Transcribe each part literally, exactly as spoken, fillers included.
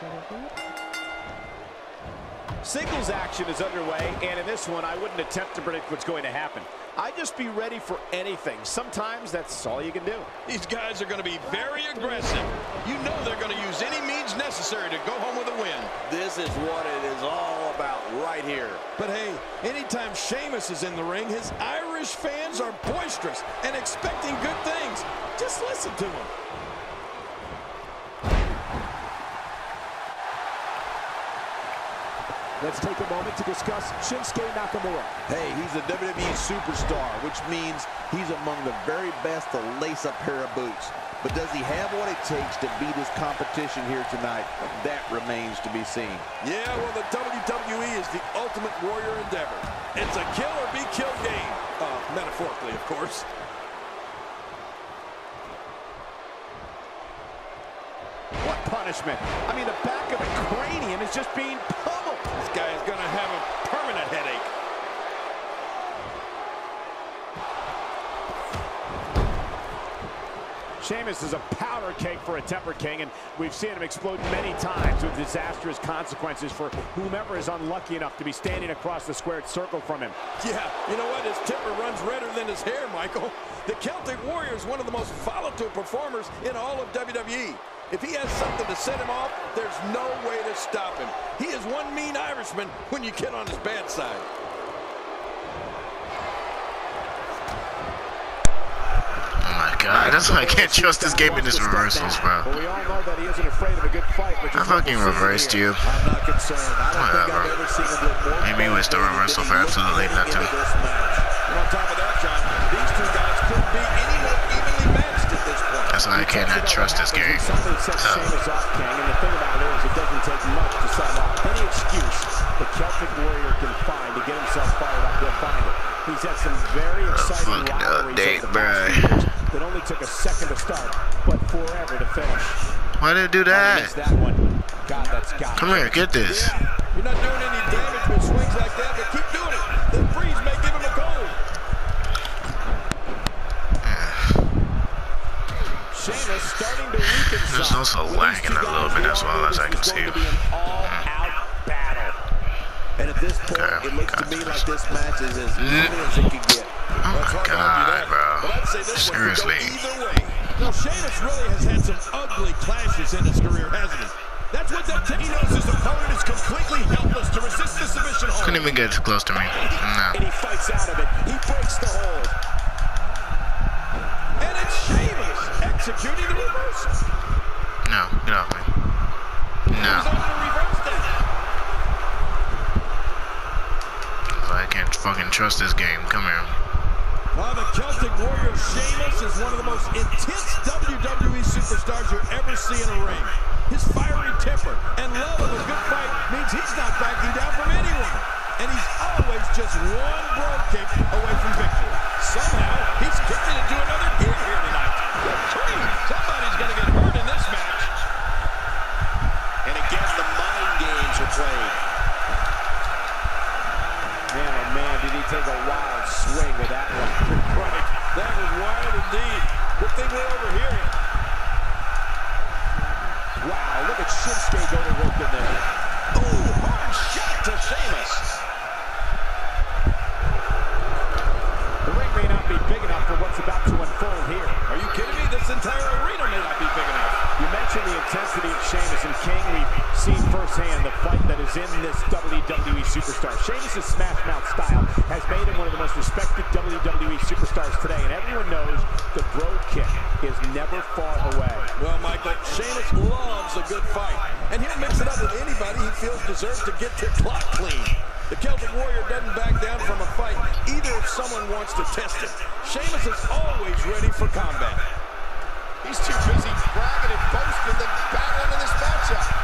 Singles action is underway, and in this one, I wouldn't attempt to predict what's going to happen. I'd just be ready for anything. Sometimes that's all you can do. These guys are going to be very aggressive. You know they're going to use any means necessary to go home with a win. This is what it is all about right here. But hey, anytime Sheamus is in the ring, his Irish fans are boisterous and expecting good things. Just listen to them. Let's take a moment to discuss Shinsuke Nakamura. Hey, he's a W W E superstar, which means he's among the very best to lace a pair of boots. But does he have what it takes to beat his competition here tonight? That remains to be seen. Yeah, well, the W W E is the ultimate warrior endeavor. It's a kill or be killed game. Uh, metaphorically, of course. What punishment? I mean, the back of the cranium is just being pummeled. This guy is going to have a permanent headache. Sheamus is a powder keg for a Temper King, and we've seen him explode many times with disastrous consequences for whomever is unlucky enough to be standing across the squared circle from him. Yeah, you know what? His temper runs redder than his hair, Michael. The Celtic Warrior is one of the most volatile performers in all of W W E. If he has something to set him off, there's no way to stop him. He is one mean Irishman when you get on his bad side. God, that's why I can't trust this game in this reversals, bro. We all know that he isn't afraid of a good fight, which I fucking reversed you. I'm not concerned. I don't think Whatever. I've ever seen him look more Maybe it was the reversal for absolutely nothing. And on top of that, John, these two guys couldn't be any more evenly matched at this point. That's why I cannot trust this game. Somebody sets Sheamus off, King, and the thing about it is it doesn't take much to set him off. Any excuse the Celtic Warrior can find to get himself fired up, he'll find it. He's had some very exciting rivalries over the past few years that only took a second to start, but forever to finish. Why did it do that? That one. God, that's got Come here, get this. Yeah, you're not doing any damage with swings like that, but keep doing it. The freeze may give him a cold. Sheamus starting to weaken some. There's also lagging a little bit as well as I can see. And at this point, Okay, it looks got to me this. like this match is as even as it can get. Oh my God, bro. Seriously. Either way. Now, Sheamus really has had some ugly clashes in his career, hasn't he? That's what that he knows his opponent is completely helpless to resist the submission hold. Couldn't even get too close to me. And No. he fights out of it. He breaks the hold. And it's Sheamus executing the reversal. No, get off me. No. He's able to reverse that. I can't fucking trust this game. Come here. Now, the Celtic Warrior Sheamus is one of the most intense W W E superstars you'll ever see in a ring. His fiery temper and love of a good fight means he's not backing down from anyone. And he's always just one brogue kick away from victory. Somehow, he's kicked it into another gear here tonight. Somebody's going to get hurt in this match. And again, the mind games are played. Man, oh man, did he take a wild swing with that one. Right. That was wild indeed. Good thing we're overhearing. Wow, look at Shinsuke go to work in there. Ooh, hard shot to Sheamus. The ring may not be big enough for what's about to unfold here. Are you kidding me? This entire arena may not be big enough. You mentioned the intensity of Sheamus, and King, we've seen firsthand the fight that is in this W W E superstar. Sheamus' smash mouth style has made him one of the most respected W W E superstars today, and everyone knows the brogue kick is never far away. Well, Michael, Sheamus loves a good fight, and he'll mix it up with anybody he feels deserves to get their clock clean. The Celtic Warrior doesn't back down from a fight, either if someone wants to test it. Sheamus is always ready for combat. He's too busy bragging and boasting than battling in this matchup.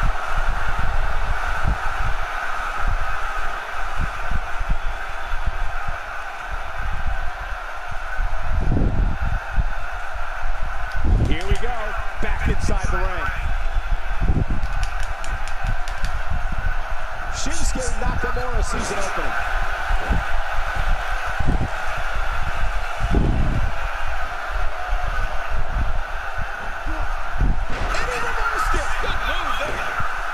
Here we go, back inside the ring. Shinsuke Nakamura sees an opening. And he reversed it. Good move there.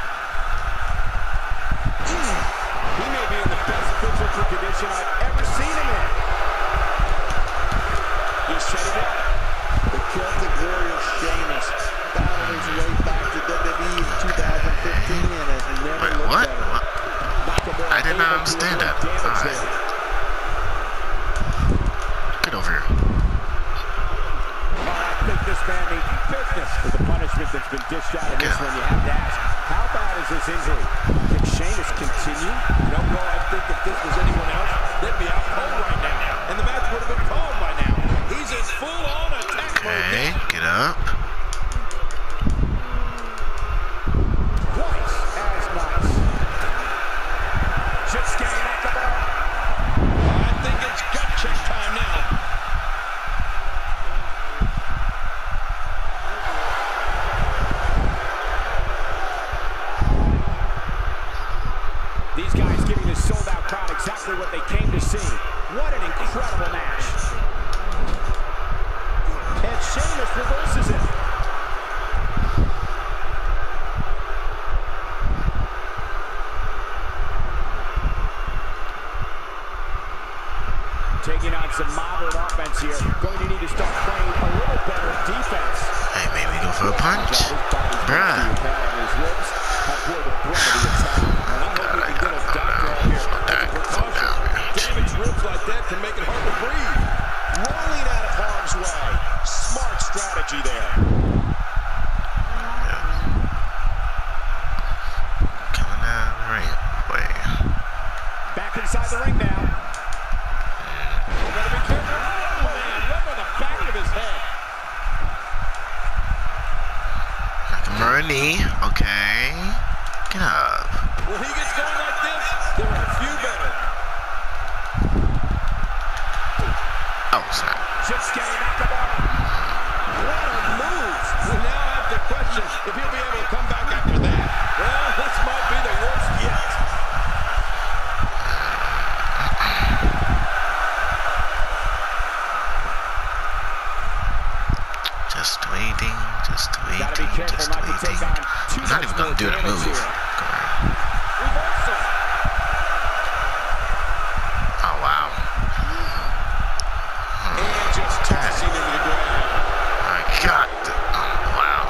physical condition I've ever seen him in. He's setting up. The Celtic Warrior Sheamus battled his way back to W W E in two thousand fifteen and has never Wait, looked what? better. I did not understand that. Alright. Get over here. I think this man needs business. With the punishment that's been dished out in this one, you have to ask, how bad is this injury? Can Sheamus continue? You know, bro, I think if this was anyone else, they'd be out cold right now. And the match would have been called by now. He's in full-on attack mode. Okay, get up. Twice as nice. Shinsuke Nakamura. I think it's gut check time now. These guys giving this sold-out crowd exactly what they came to see. What an incredible match. And Sheamus reverses it. Taking on some moderate offense here. Going to need to start playing a little better defense. Hey, maybe go for a punch. Bruh. Damaged ribs like that can make it hard to breathe. Rolling out of harm's way. Smart strategy there. Coming out of the ring. Wait. Back inside the ring now. Gotta be careful. Oh, man, right on the back of his head. Nakamura knee. Okay. Get up. When he gets going like this, there are a few better. Oh, snap. Shinsuke Nakamura. What a move. We now have to question if he'll be able to come back after that. Well, this might be the worst yet. Just waiting, just waiting, Gotta be careful just not to waiting. take on too I'm not much even gonna more do the damage move. here. Reversal. Oh, wow. And just tossing him to the ground. I got the, oh, wow.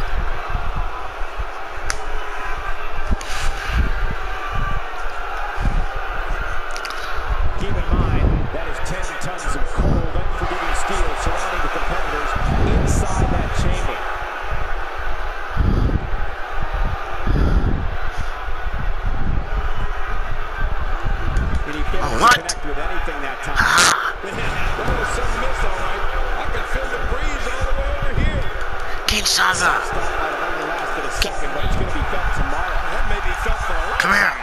Keep in mind, that is ten tons of cold, unforgiving steel surrounding the competitors inside that chamber. And he failed Oh, to what? connect with anything that time. That was some miss, all right. I can feel the breeze all the way over here. Kinshasa. Stop might have only lasted a second, but it's going to be felt tomorrow. That may be felt for a long Come here. time.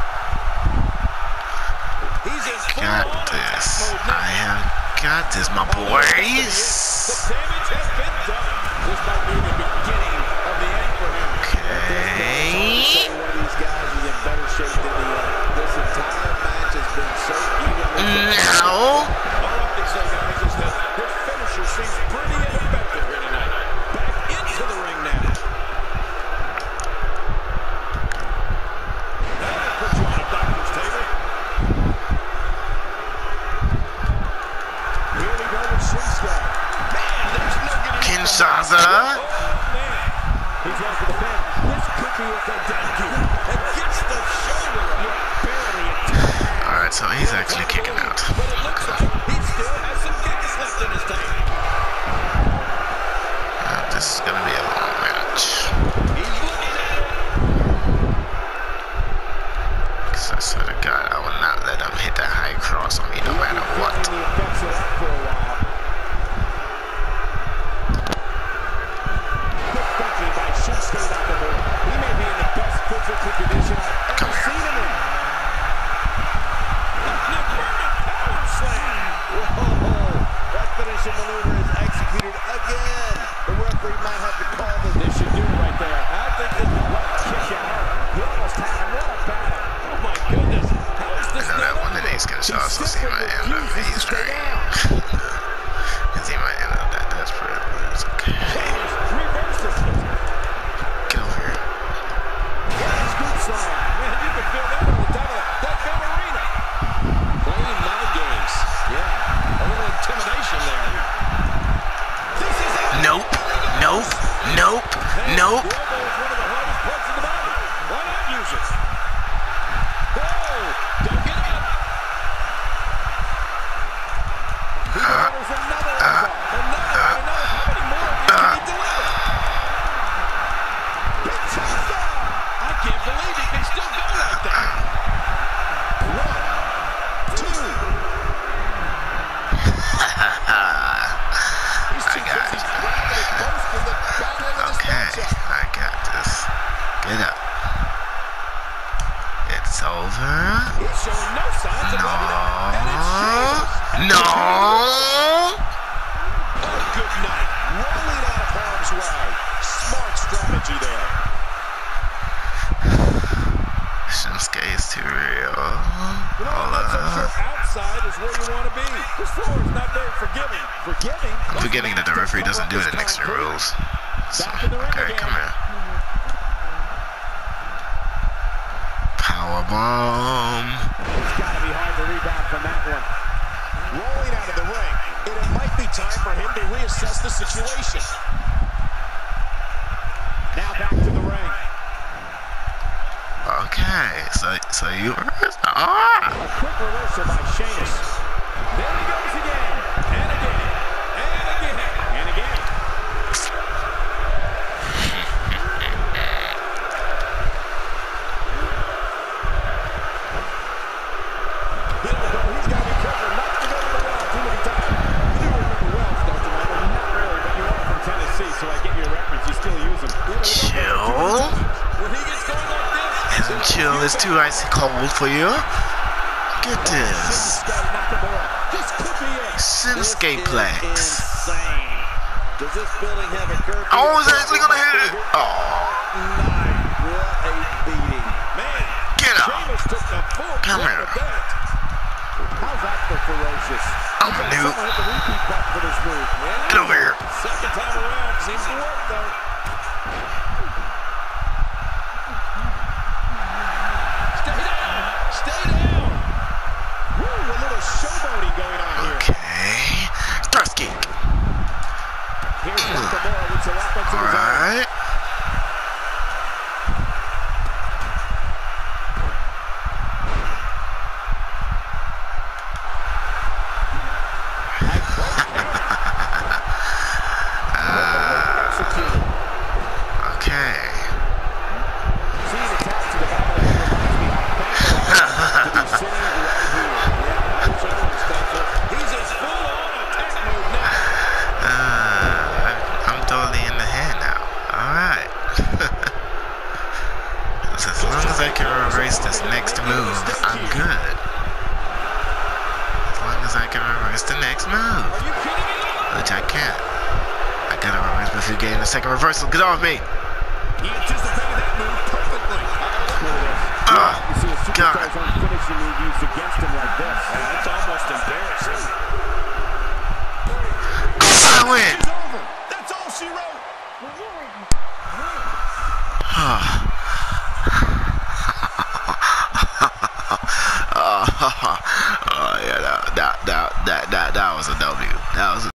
He's in Got full-on attack this. mode I now. have got this, my boys. The damage has been done. This might be the beginning of the end for him. Okay. One of these guys is in better shape than the other. This entire match has been so evenly Now. All I can say, guys, is that his finisher seems pretty ineffective here tonight. Back into the ring now. That'll put you on a doctor's table. Here we go with Shinsuke. Man, there's no getting Kinshasa. Oh, man. He's out for the pin. This could be a Daiku. Against the shoulder. Yeah, barely a tap. Alright, so he's actually kicking out. But it looks like he still has some gas left in his tank. Uh, this is gonna be a long match. He's looking at it. Because I swear to God, I will not let him hit that high cross on me no matter what. Feeling the effects of that for a while. Quick thinking by Shinsuke Nakamura. He may be in the best physical condition I've ever seen him in. Power slam. Whoa, that finishing maneuver is executed again. The referee might have to call this. This should do it right there. I think this is what kick out. He almost had him. What a battle. Oh my goodness. How is I this know that not one of over? these guys He also see simply my end of refuses to his stay dream. down. Because he might end up that desperate, but it's okay. Reverses it. Get over here. Yeah, scoop slam. Man, you can feel that on the top of that dumb arena. Nope. Nope. The elbow is one of the hardest parts of the body. Why not use it? Whoa! Don't get up. He delivers another elbow. Another, another. How many more of these can he deliver? Big chest up. I can't believe he can still go like that. One, two. He's too busy grabbing his post in the back end of this Okay, matchup. I got this. Get up. It's over. He's showing no signs of No. letting up. And it's Sheamus. No. Oh, good night. Rolling out of harm's way. Smart strategy there. Shinsuke is too real. You know, I'm Hold not so up. sure outside is where you want to be. This floor is not very forgiving. Forgiving. I'm forgetting that the referee doesn't do it in Extreme Rules. So, Back in the ring okay, again. come here. Power bomb. It's got to be hard to rebound from that one. Rolling out of the ring. And it might be time for him to reassess the situation. Now back to the ring. Okay, so so you ah. A quick reversal by Sheamus. There he goes again. And again. And again. And again. You know, though, he's got to be careful not to go to the well too many times. You do remember Wells, don't you, Michael? Not really, but you are from Tennessee, so I get your reference. You still use them. Chill. When he gets going like this, Isn't chill is too icy cold for you? Get this. Shinsuke Nakamura. This could be it. Shinsuke Plex. Insane. Does this building have a curfew? Oh, is actually gonna hit it? Oh, Nice. What a beating. man, get up. Sheamus took the full Come brunt here. of that. How's that for ferocious? I'm a noob. Someone hit the repeat button for this move. Get over here. Second time around seems to work though. Stay down, stay down. Woo, a little showboating going on here. Okay. Thrust kick. Here's Nakamura with some offense in All his own. right. Executed. Okay. Seeing attack to the back of the head reminds me how painful it is to be sitting right here. Yeah, I'm sorry, Spencer. He's a full-on attack mode now. Uh, I'm totally in the head now. All right. So as long as I can reverse this next move, I'm good. As long as I can reverse the next move, Are you kidding me? which I can't. I gotta reverse before getting the second reversal. Get off me! He anticipated that move perfectly. Ugh. You see a God. superstar's own finishing move used against him like this. That's almost embarrassing. I win! It's over. That's all she wrote. Oh yeah, that that that that that, that was a W. That was a